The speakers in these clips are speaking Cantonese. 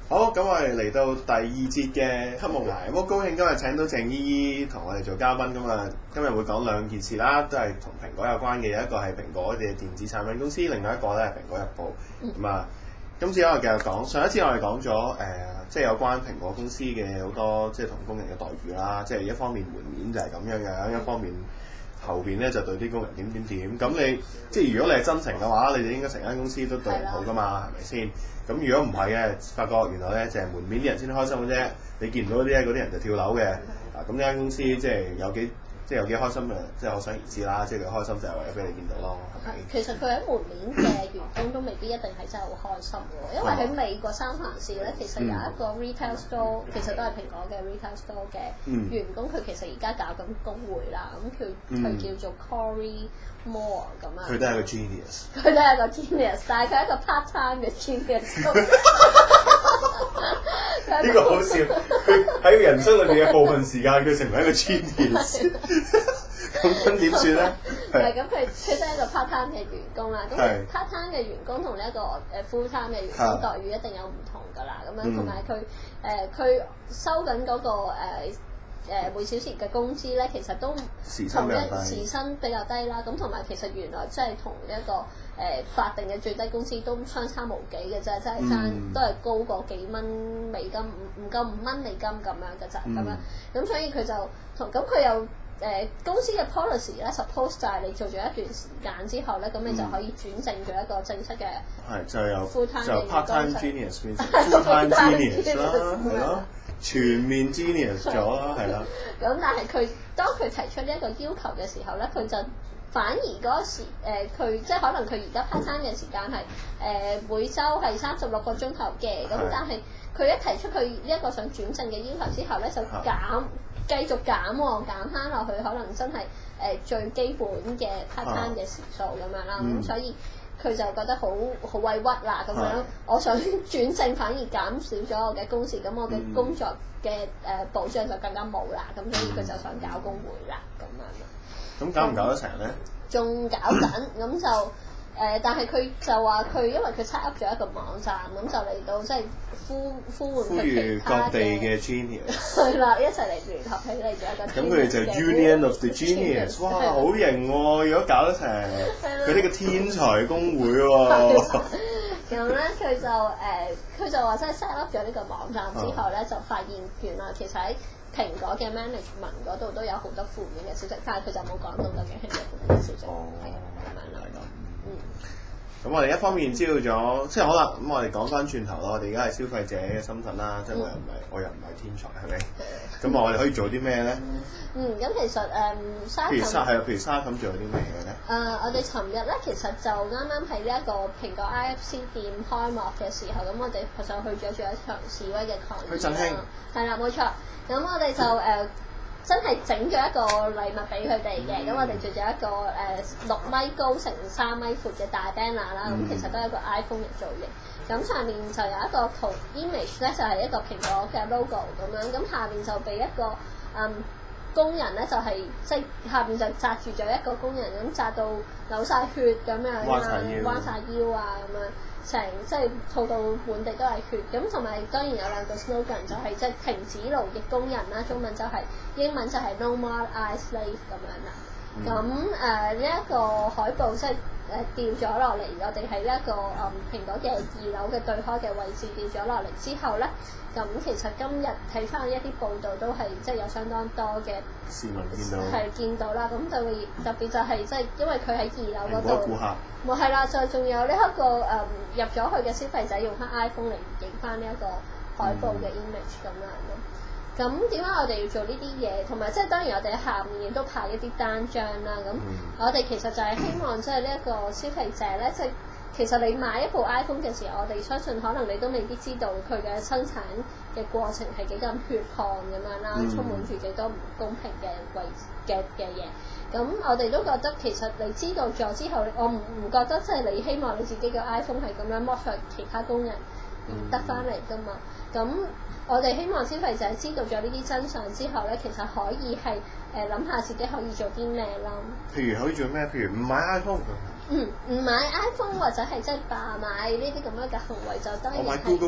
好，咁我哋嚟到第二節嘅黑木崖，咁好高興今日請到鄭依依同我哋做嘉賓咁啊！今日會講兩件事啦，都係同蘋果有關嘅，有一個係蘋果嘅電子產品公司，另外一個咧係蘋果日報。咁啊，今次我哋繼續講，上一次我哋講咗即係有關蘋果公司嘅好多即係同工人嘅待遇啦，即係一方面門面就係咁樣樣，一方面後邊咧就對啲工人點點點。咁你即係如果你係真誠嘅話，你哋應該成間公司都對唔好噶嘛，係咪先？咁如果唔係嘅，發覺原來咧就係門面啲人先開心嘅啫，你見唔到嗰啲人就跳樓嘅。咁呢間公司即係有幾開心嘅，即係可想而知啦。即係佢開心就係為咗俾你見到咯。 其實佢喺門面嘅員工都未必一定係真係好開心喎，因為喺美國三藩市咧，其實有一個 retail store，其實都係蘋果嘅 retail store 嘅員工，佢其實而家搞緊工會啦。咁佢叫做 Cory Moore 咁啊。 佢都係一個 genius。 佢都係一個 genius， 但係佢係一個 part time 嘅 genius。 呢個好笑，佢喺人生裏邊嘅部分時間，佢成為一個 genius。咁點算咧？ 係咁，佢都係一個 part time 嘅員工啦。咁 part time 嘅員工同呢一個full time 嘅員工待遇一定有唔同㗎啦。咁樣同埋佢收緊嗰個每小時嘅工資咧，其實都時薪比較低啦。咁同埋其實原來即係同一個法定嘅最低工資都相差無幾嘅啫，即係爭都係高過幾蚊美金，唔夠5蚊美金咁樣嘅咋咁樣。咁所以佢就佢又公司嘅 policy 咧 ，suppose 就係你做咗一段時間之後咧，咁你就可以轉正做一個正式嘅就由 full time 嘅 part time genius 變成 full time genius 啦，係咯，全面 genius 咗啦，係啦。 咁但係當佢提出呢一個要求嘅時候咧，佢就反而嗰時佢即係可能佢而家 part time 嘅時間係每週係36個鐘頭嘅，咁但係佢一提出佢呢一個想轉正嘅要求之後咧，就繼續減翻落去，可能真係最基本嘅 part time 嘅時數咁樣啦。咁所以佢就覺得好委屈啦咁樣。我想轉正，反而減少咗我嘅工時，咁我嘅工作嘅保障就更加冇啦。咁所以佢就想搞工會啦咁樣啦。 咁搞唔搞得成咧？ 仲搞緊，咁就但係佢就話因為佢 set up 咗一個網站，咁就嚟到即係呼喚佢其他各地嘅 genius 係啦，一齊嚟聯合起嚟做一個。 咁佢哋就 Union of the Genius， 哇，好型喎！如果搞得成，佢呢個天才工會喎。 咁咧佢就話即係 set up 咗呢個網站之後咧，就發現原來其實喺蘋果嘅 management 嗰度都有好多負面嘅消息，但係佢就冇講到究竟係咩負面嘅消息，係咁樣啦。 咁我哋一方面知道咗，即係好啦。咁我哋講翻轉頭咯，我哋而家係消費者嘅身份啦，即係我又唔係天才，係咪？咁我哋可以做啲咩咧？ 咁其實譬如沙冚做啲咩嘢咧？ 我哋尋日咧其實就啱啱喺呢一個蘋果 IFC 店開幕嘅時候，咁我哋就去咗做一場示威嘅抗議。 去振興。係啦，冇錯。咁我哋就真係整咗一個禮物俾佢哋嘅，咁我哋做咗一個6米高乘3米闊嘅大 banner 啦，咁其實都係一個 iPhone 嘅造型，咁上面就有一個圖 image 咧，就係一個蘋果嘅 logo 咁樣，咁下面就俾一個工人咧，就係即係下面就紮住咗一個工人，咁紮到流晒血咁樣啊，彎晒腰啊咁樣。成即係套到滿地都係血，咁同埋當然有兩個 slogan 就係即係停止勞役工人啦，中文就係英文就係 No More I Slave 咁樣啦。咁呢一個海報即係掉咗落嚟，我哋喺呢一個蘋果嘅2樓嘅對開嘅位置掉咗落嚟之後咧，咁其實今日睇翻一啲報道都係即係有相當多嘅市民見到啦，咁就會特別就係即係因為佢喺2樓嗰度， 顧客冇係啦，就仲有呢一個入咗去嘅消費者用翻 iPhone 嚟影翻呢一個海報嘅 image 咁樣咯。咁點解我哋要做呢啲嘢？同埋即係當然我哋喺下面亦都派一啲單張啦。咁我哋其實就係希望即係呢一個消費者咧，即係其實你買一部 iPhone 嘅時候，我哋相信可能你都未必知道佢嘅生產嘅過程係幾咁血汗咁樣啦，充滿住幾多唔公平嘅嘢。咁我哋都覺得其實你知道咗之後，我唔覺得即係你希望你自己嘅 iPhone 係咁樣剝削其他工人得翻嚟㗎嘛。咁我哋希望消費者知道咗呢啲真相之後咧，其實可以係諗下自己可以做啲咩啦。 譬如可以做咩？譬如唔買 iPhone。 唔買 iPhone 或者係即係罷買呢啲咁樣嘅行為，就當然係。 我買 Google Phone。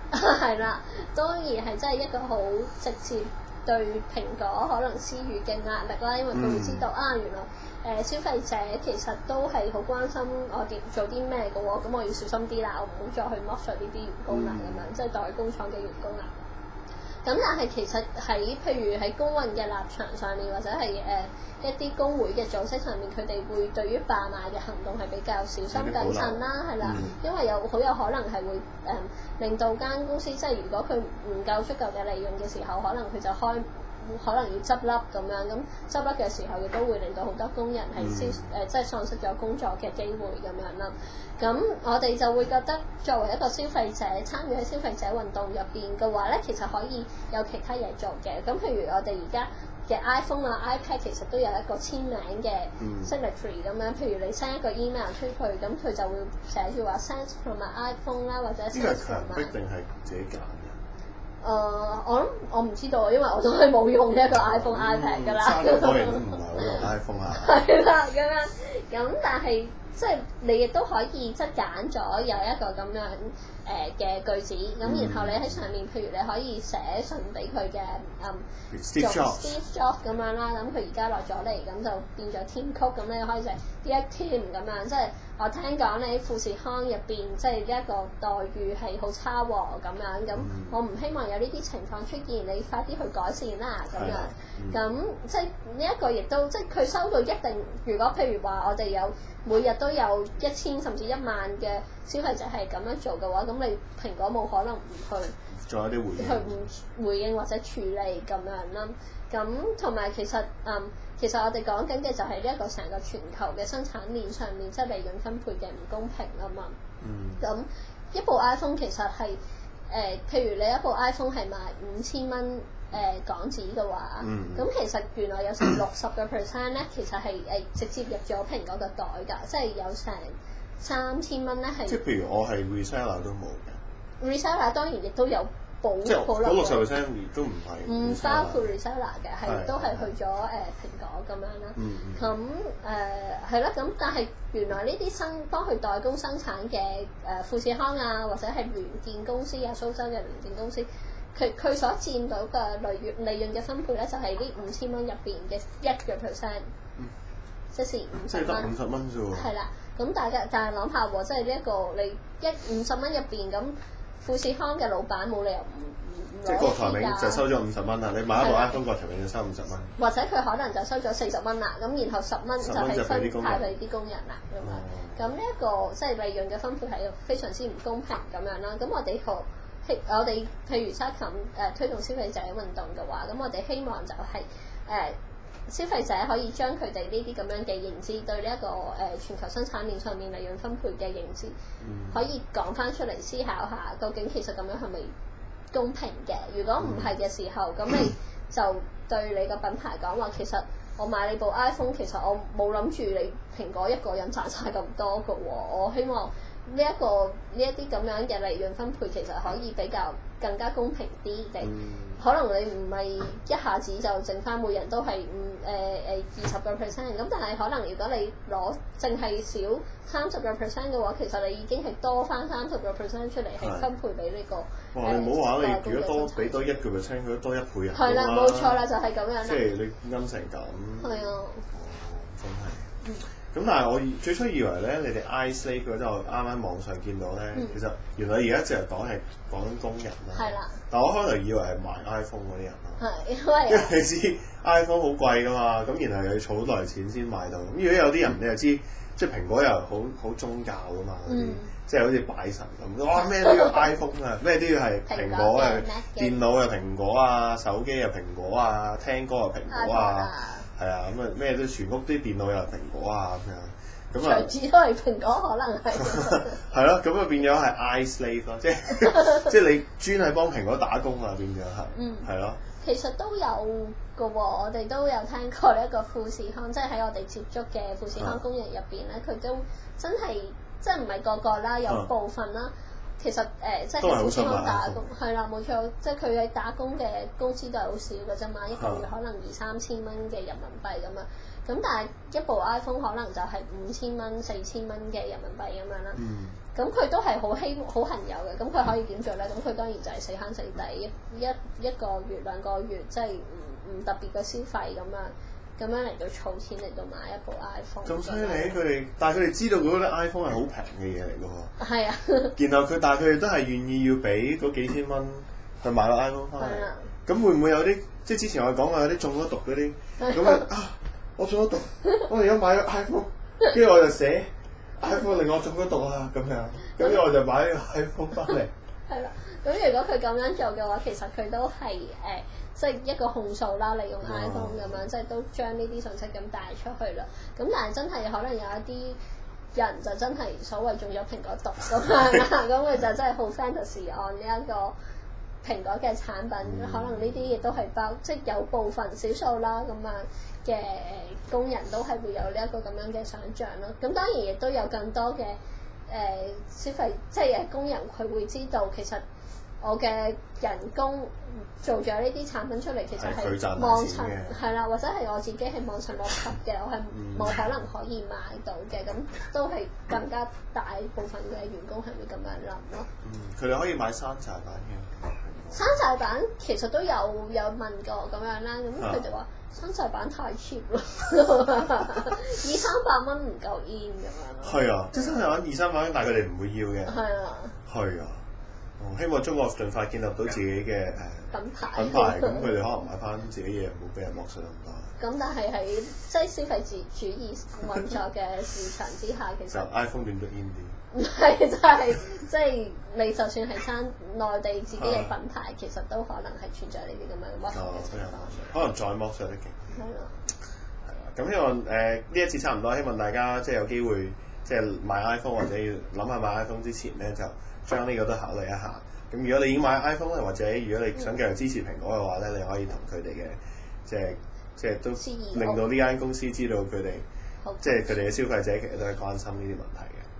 係啦，當然係真係一個好直接對蘋果可能施予嘅壓力啦，因為佢會知道原來消費者其實都係好關心我哋做啲咩嘅喎，咁我要小心啲啦，我唔好再去剝削呢啲員工啦咁樣，即係代工廠嘅員工啦。咁但係其實譬如喺工運嘅立場上面，或者係一啲工會嘅組織上面，佢哋會對於罷買嘅行動係比較小心謹慎啦，係啦，因為好有可能係會令到間公司即係如果佢唔夠足夠嘅利潤嘅時候，可能佢就可能要執笠咁樣，咁執笠嘅時候亦都會令到好多工人係即係喪失咗工作嘅機會咁樣啦。咁我哋就會覺得作為一個消費者參與喺消費者運動入邊嘅話咧，其實可以有其他嘢做嘅。咁譬如我哋而家嘅 iPhone 啊、iPad 其實都有一個簽名嘅 signatory 咁樣。譬如你 send 一個 email 出去，咁佢就會寫住話 send from my iPhone 啦，或者 send from my。呢個係強迫定係自己揀嘅？我唔知道，因為我都係冇用呢一個 iPhone、iPad 㗎啦。 差唔多人都唔係好用 iPhone 啊。 係啦，咁但係即係你亦都可以即係揀咗有一個咁樣嘅句子，咁然後你喺上面，譬如你可以寫信俾佢嘅 Steve Jobs 咁樣啦，咁佢而家落咗嚟，咁就變咗 Tim Cook，咁你可以寫 Dear Tim 咁樣，即係我聽講你喺富士康入邊，即係一個待遇係好差喎咁樣，咁我唔希望有呢啲情況出現，你快啲去改善啦咁樣，咁即係呢一個亦都即係佢收到一定，如果譬如話我哋有每日都有1000甚至1萬嘅消費者係咁樣做嘅話，咁你蘋果冇可能唔去做一啲回應或者處理咁樣啦。咁同埋其實我哋講緊嘅就係呢一個成個全球嘅生產鏈上面，即係利潤分配嘅唔公平啊嘛。咁一部 iPhone 其實係譬如你一部 iPhone 係賣5000蚊港紙嘅話，咁其實原來有成60% 咧，其實係直接入咗蘋果嘅袋㗎，即係有成3000蚊咧係。即係譬如我係 reseller 都冇嘅。 reseller 當然亦都有保留。即係嗰 60%都唔係。 唔包括 reseller 嘅，係都係去咗蘋果咁樣啦。咁係啦，咁但係原來呢啲幫佢代工生產嘅富士康啊，或者係聯電公司啊，蘇州嘅聯電公司。佢所佔到嘅利潤嘅分配咧，就係呢5000蚊入邊嘅1%，即是50蚊。 即係得50蚊啫喎。 係啦，咁但係諗下喎，即係呢一個你50蚊入邊，咁富士康嘅老闆冇理由唔即係郭台銘就收咗50蚊啦，你買一部 iPhone 郭台銘就收50蚊。 或者佢可能就收咗40蚊啦，咁然後10蚊就係分派俾啲工人啦咁樣。咁呢一個即係利潤嘅分配係非常之唔公平咁樣啦。咁我哋譬如沙琴推動消費者運動嘅話，咁我哋希望就係消費者可以將佢哋呢啲咁樣嘅認知，對呢一個全球生產鏈上面利潤分配嘅認知，可以講翻出嚟思考下，究竟其實咁樣係咪公平嘅？如果唔係嘅時候，咁你就對你個品牌講話，其實我買你部 iPhone，其實我冇諗住你蘋果一個人賺晒咁多嘅喎，我希望。呢一啲咁樣嘅利潤分配其實可以比較更加公平啲嘅，可能你唔係一下子就剩翻每人都係20%，咁但係可能如果你攞淨係少30% 嘅話，其實你已經係多翻30% 出嚟係分配俾呢個。 你唔好話你如果多俾多1%，佢都多1倍人。 係啦，冇錯啦，就係咁樣啦。 即係你陰成咁。 係啊。 真係。咁但係我最初以為咧，你哋 iSlave 嗰陣我啱啱網上見到咧，其實原來而家淨係講緊工人啦。係啦。但我開頭以為係賣 iPhone 嗰啲人啦。係，因為你知 iPhone 好貴㗎嘛，咁然後又要儲耐錢先買到。咁如果有啲人你又知，即係蘋果又好宗教㗎嘛，嗰啲即係好似拜神咁，哇咩都要 iPhone 啊，咩都要係蘋果啊，電腦又蘋果啊，手機又蘋果啊，聽歌又蘋果啊。係啊，咁啊咩都全屋啲電腦又係蘋果啊咁樣，咁啊隨時都係蘋果，可能係。 係咯，咁啊變咗係 iSlave 咯，即係你專係幫蘋果打工啊，變咗係，係咯。 其實都有嘅喎，我哋都有聽過呢一個富士康，即係喺我哋接觸嘅富士康工人入邊咧，佢都真係即係唔係個個啦，有部分啦。 其實即係喺普通打工，係啦冇錯，即係佢喺打工嘅工資都係好少嘅啫嘛，一個月可能2-3千蚊嘅人民幣咁樣。咁但係一部 iPhone 可能就係5000蚊、4000蚊嘅人民幣咁樣啦。咁佢都係好恨有嘅，咁佢可以點做咧？咁佢當然就係死慳死抵，一個月2個月，即係唔特別嘅消費咁樣嚟到儲錢嚟到買一部 iPhone。 咁犀利佢哋，但係佢哋知道嗰啲 iPhone 係好平嘅嘢嚟嘅喎。係啊。 然後但係佢哋都係願意要俾嗰幾千蚊去買個 iPhone 翻嚟。咁會唔會有啲即係之前我哋講過有啲中咗毒嗰啲咁啊？我中咗毒，我而家買咗 iPhone， 跟住我就寫 iPhone 令我中咗毒啊咁樣，跟住我就買呢個 iPhone 翻嚟。 係啦，咁如果佢咁樣做嘅話，其實佢都係即係一個控訴啦，利用 iPhone 咁樣，即係都將呢啲信息咁帶出去啦。咁但係真係可能有一啲人就真係所謂中咗蘋果毒咁樣啦，咁佢就真係好 fantasy 按呢一個蘋果嘅產品，可能呢啲亦都係即係有部分少數啦咁樣嘅工人都係會有呢一個咁樣嘅想像咯。咁當然亦都有更多嘅消費，即係工人佢會知道其實我嘅人工做咗呢啲產品出嚟，其實係網層係啦，或者係我自己係網層落級嘅，我係冇可能可以買到嘅，咁都係更加大部分嘅員工係會咁樣諗咯。 佢哋可以買山寨版嘅。 山寨版其實都有問過咁樣啦，咁佢哋話山寨版太 cheap 咯，200-300蚊唔夠 in 咁樣咯。 係啊，即係山寨版200-300蚊，但係佢哋唔會要嘅。 係啊。 係啊。希望中國盡快建立到自己嘅品牌， 咁佢哋可能買翻自己嘢，唔好俾人剝削咁多。 咁但係喺即係消費主義運作嘅市場之下，其實就 iPhone 變咗 in 啲。 唔係，就係即係你就算係撐內地自己嘅品牌，其實都可能係存在呢啲咁樣嘅剝削嘅情況。 可能再剝削得勁。 係啊。 係啊，咁希望呢一次差唔多，希望大家即係有機會即係買 iPhone 或者要諗下買 iPhone 之前咧，就將呢個都考慮一下。咁如果你已經買 iPhone 咧，或者如果你想繼續支持蘋果嘅話咧，你可以同佢哋嘅即係都令到呢間公司知道佢哋即係佢哋嘅消費者其實都係關心呢啲問題嘅。